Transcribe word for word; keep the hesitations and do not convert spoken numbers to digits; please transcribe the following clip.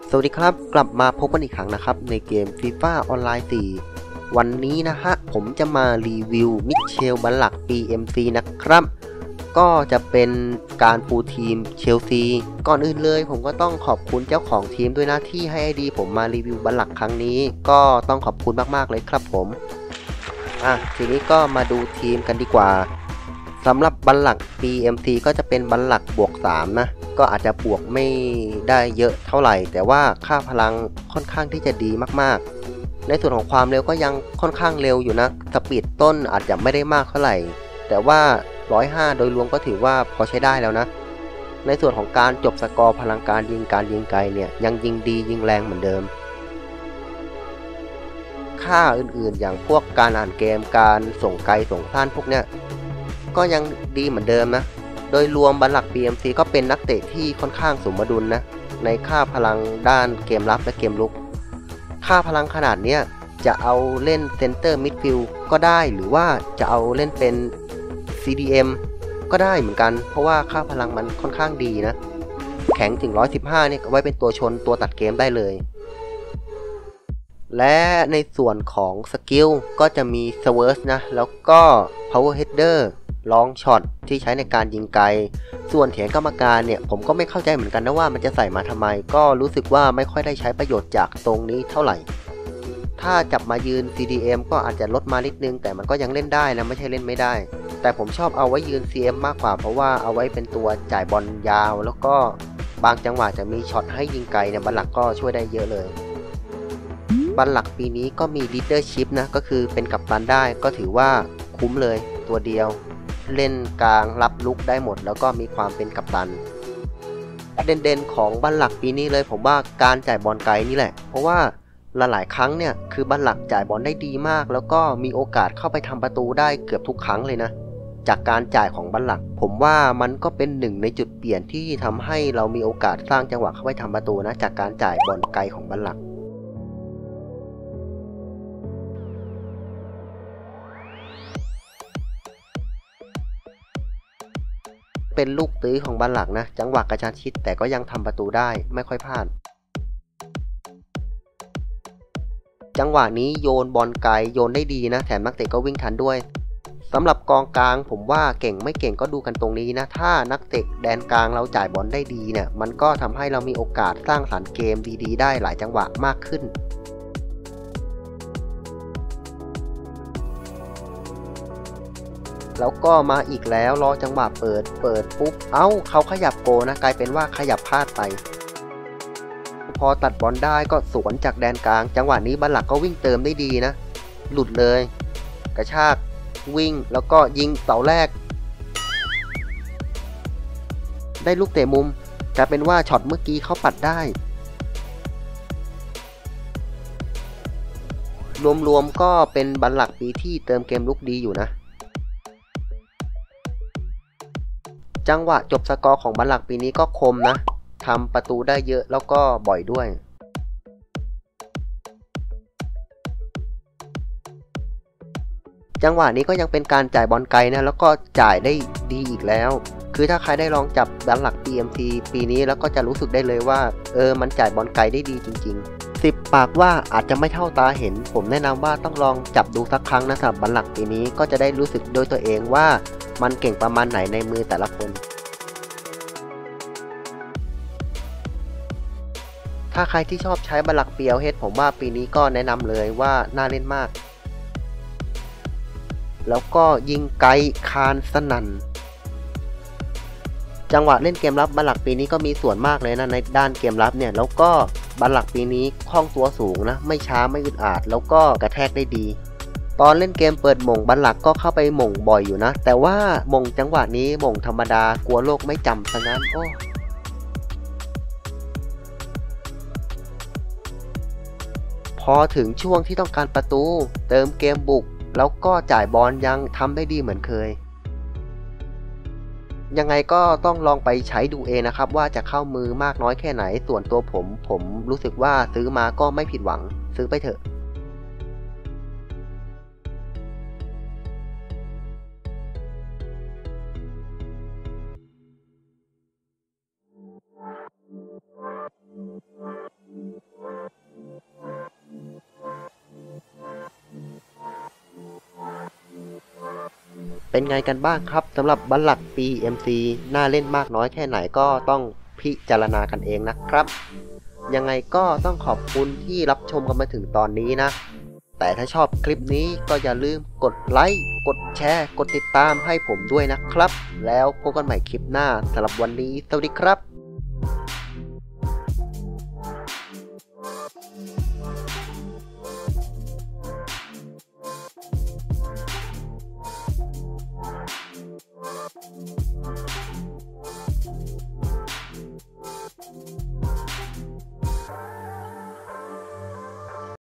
สวัสดีครับกลับมาพบกันอีกครั้งนะครับในเกม ฟีฟ่า ออนไลน์ สี่ วันนี้นะฮะผมจะมารีวิวมิเชล บัลลัก ปี เอ็ม ซี นะครับก็จะเป็นการปูทีมเชลซีก่อนอื่นเลยผมก็ต้องขอบคุณเจ้าของทีมด้วยนะที่ให้ไอดีผมมารีวิวบัลลักครั้งนี้ก็ต้องขอบคุณมากๆเลยครับผมอ่ะทีนี้ก็มาดูทีมกันดีกว่าสำหรับบัลลัก ปี เอ็ม ซี ก็จะเป็นบัลลักบวกสามนะก็อาจจะบวกไม่ได้เยอะเท่าไหร่แต่ว่าค่าพลังค่อนข้างที่จะดีมากๆในส่วนของความเร็วก็ยังค่อนข้างเร็วอยู่นะสปีดต้นอาจจะไม่ได้มากเท่าไหร่แต่ว่าหนึ่งร้อยห้าโดยรวมก็ถือว่าพอใช้ได้แล้วนะในส่วนของการจบสกอร์พลังการยิงการยิงไกลเนี่ยยังยิงดียิงแรงเหมือนเดิมค่าอื่นๆอย่างพวกการอ่านเกมการส่งไกลส่งสั้นพวกเนี้ยก็ยังดีเหมือนเดิมนะโดยรวมบัลลัก ปี เอ็ม ซี ก็เป็นนักเตะที่ค่อนข้างสมดุลนะในค่าพลังด้านเกมรับและเกมลุกค่าพลังขนาดนี้จะเอาเล่นเซนเตอร์มิดฟิลด์ก็ได้หรือว่าจะเอาเล่นเป็น ซี ดี เอ็ม ก็ได้เหมือนกันเพราะว่าค่าพลังมันค่อนข้างดีนะแข็งถึงหนึ่งร้อยสิบห้าเนี่ยไว้เป็นตัวชนตัวตัดเกมได้เลยและในส่วนของสกิลก็จะมีสเวิร์สนะแล้วก็ power header ลองช็อตที่ใช้ในการยิงไกลส่วนเถียงกรรมการเนี่ยผมก็ไม่เข้าใจเหมือนกันนะว่ามันจะใส่มาทำไมก็รู้สึกว่าไม่ค่อยได้ใช้ประโยชน์จากตรงนี้เท่าไหร่ถ้าจับมายืน ซี ดี เอ็ม ก็อาจจะลดมานิดนึงแต่มันก็ยังเล่นได้นะไม่ใช่เล่นไม่ได้แต่ผมชอบเอาไว้ยืน ซี เอ็ม มากกว่าเพราะว่าเอาไว้เป็นตัวจ่ายบอลยาวแล้วก็บางจังหวะจะมีช็อตให้ยิงไกลเนี่ยบัลลักก็ช่วยได้เยอะเลยบัลลักปีนี้ก็มี leadership นะก็คือเป็นกัปตันได้ก็ถือว่าคุ้มเลยตัวเดียวเล่นกลางรับลุกได้หมดแล้วก็มีความเป็นกัปตันเด่นๆของบัลลักปีนี้เลยผมว่าการจ่ายบอลไกลนี่แหละเพราะว่าหลายๆครั้งเนี่ยคือบัลลักจ่ายบอลได้ดีมากแล้วก็มีโอกาสเข้าไปทำประตูได้เกือบทุกครั้งเลยนะจากการจ่ายของบัลลักผมว่ามันก็เป็นหนึ่งในจุดเปลี่ยนที่ทำให้เรามีโอกาสสร้างจังหวะเข้าไปทำประตูนะจากการจ่ายบอลไกลของบัลลักเป็นลูกตื้อของบัลลักนะจังหวะกระชั้นชิดแต่ก็ยังทำประตูได้ไม่ค่อยพลาดจังหวะนี้โยนบอลไกลโยนได้ดีนะแถมนักเตะก็วิ่งทันด้วยสำหรับกองกลางผมว่าเก่งไม่เก่งก็ดูกันตรงนี้นะถ้านักเตะแดนกลางเราจ่ายบอลได้ดีเนี่ยมันก็ทำให้เรามีโอกาสสร้างสรรค์เกมดีๆได้หลายจังหวะมากขึ้นแล้วก็มาอีกแล้วรอจังหวะเปิดเปิดปุ๊บเอ้าเขาขยับโกนะกลายเป็นว่าขยับพลาดไปพอตัดบอลได้ก็สวนจากแดนกลางจังหวะนี้บัลลักก็วิ่งเติมได้ดีนะหลุดเลยกระชากวิ่งแล้วก็ยิงเสาแรกได้ลูกเตะมุมกลายเป็นว่าช็อตเมื่อกี้เขาปัดได้รวมๆก็เป็นบัลลักปีที่เติมเกมลุกดีอยู่นะจังหวะจบสกอร์ของบัลลักปีนี้ก็คมนะทำประตูได้เยอะแล้วก็บ่อยด้วยจังหวะนี้ก็ยังเป็นการจ่ายบอลไกลนะแล้วก็จ่ายได้ดีอีกแล้วคือถ้าใครได้ลองจับบัลลัก ปี เอ็ม ซี ปีนี้แล้วก็จะรู้สึกได้เลยว่าเออมันจ่ายบอลไกลได้ดีจริงๆสิบปากว่าอาจจะไม่เท่าตาเห็นผมแนะนำว่าต้องลองจับดูสักครั้งนะสำหรับบัลลักปีนี้ก็จะได้รู้สึกโดยตัวเองว่ามันเก่งประมาณไหนในมือแต่ละคนถ้าใครที่ชอบใช้บัลลัก ปี แอล เอช ผมว่าปีนี้ก็แนะนำเลยว่าน่าเล่นมากแล้วก็ยิงไกลคานสนั่นจังหวะเล่นเกมรับบัลลักปีนี้ก็มีส่วนมากเลยนะในด้านเกมรับเนี่ยแล้วก็บัลลักปีนี้คล่องตัวสูงนะไม่ช้าไม่อึดอัดแล้วก็กระแทกได้ดีตอนเล่นเกมเปิดหม่งบัลลักก็เข้าไปหม่งบ่อยอยู่นะแต่ว่าหม่งจังหวะนี้หม่งธรรมดากลัวโลกไม่จำซะงั้นโอ้พอถึงช่วงที่ต้องการประตูเติมเกมบุกแล้วก็จ่ายบอลยังทำได้ดีเหมือนเคยยังไงก็ต้องลองไปใช้ดูเองนะครับว่าจะเข้ามือมากน้อยแค่ไหนส่วนตัวผมผมรู้สึกว่าซื้อมาก็ไม่ผิดหวังซื้อไปเถอะเป็นไงกันบ้างครับสำหรับบัลลัด ปี เอ็ม ซี น่าเล่นมากน้อยแค่ไหนก็ต้องพิจารณากันเองนะครับยังไงก็ต้องขอบคุณที่รับชมกันมาถึงตอนนี้นะแต่ถ้าชอบคลิปนี้ก็อย่าลืมกดไลค์กดแชร์กดติดตามให้ผมด้วยนะครับแล้วพบกันใหม่คลิปหน้าสำหรับวันนี้สวัสดีครับ